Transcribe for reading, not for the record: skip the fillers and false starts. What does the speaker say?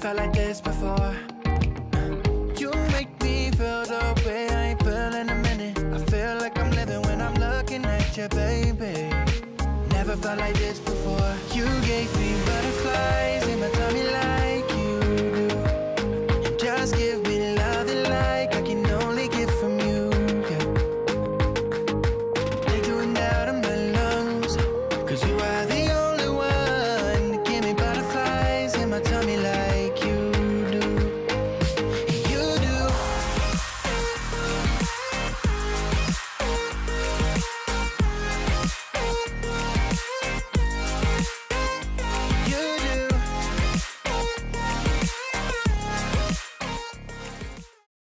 felt like this before. You make me feel the way I ain't feel in a minute. I feel like I'm living when I'm looking at you, baby. Never felt like this before. You